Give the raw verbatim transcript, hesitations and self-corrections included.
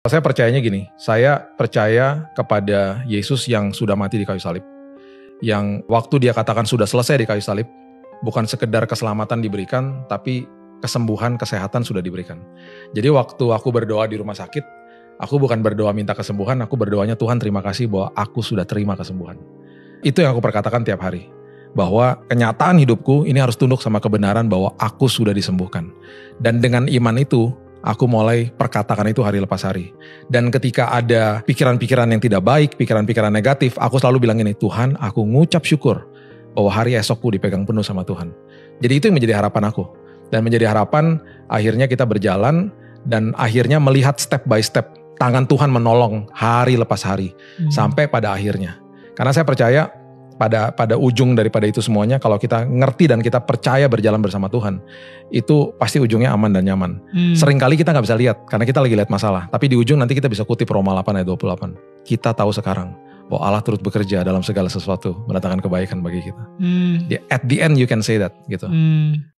Saya percayanya gini, saya percaya kepada Yesus yang sudah mati di kayu salib. Yang waktu dia katakan sudah selesai di kayu salib, bukan sekedar keselamatan diberikan, tapi kesembuhan, kesehatan sudah diberikan. Jadi waktu aku berdoa di rumah sakit, aku bukan berdoa minta kesembuhan, aku berdoanya Tuhan terima kasih bahwa aku sudah terima kesembuhan. Itu yang aku perkatakan tiap hari. Bahwa kenyataan hidupku ini harus tunduk sama kebenaran bahwa aku sudah disembuhkan. Dan dengan iman itu, aku mulai perkatakan itu hari lepas hari. Dan ketika ada pikiran-pikiran yang tidak baik, pikiran-pikiran negatif, aku selalu bilang ini, Tuhan aku ngucap syukur bahwa hari esokku dipegang penuh sama Tuhan. Jadi itu yang menjadi harapan aku. Dan menjadi harapan akhirnya kita berjalan dan akhirnya melihat step by step tangan Tuhan menolong hari lepas hari. Hmm. Sampai pada akhirnya. Karena saya percaya pada pada ujung daripada itu semuanya, kalau kita ngerti dan kita percaya berjalan bersama Tuhan, itu pasti ujungnya aman dan nyaman. Hmm. Seringkali kita gak bisa lihat, karena kita lagi lihat masalah. Tapi di ujung nanti kita bisa kutip Roma delapan ayat dua puluh delapan. Kita tahu sekarang bahwa Allah turut bekerja dalam segala sesuatu, mendatangkan kebaikan bagi kita. Hmm. At the end you can say that gitu. Hmm.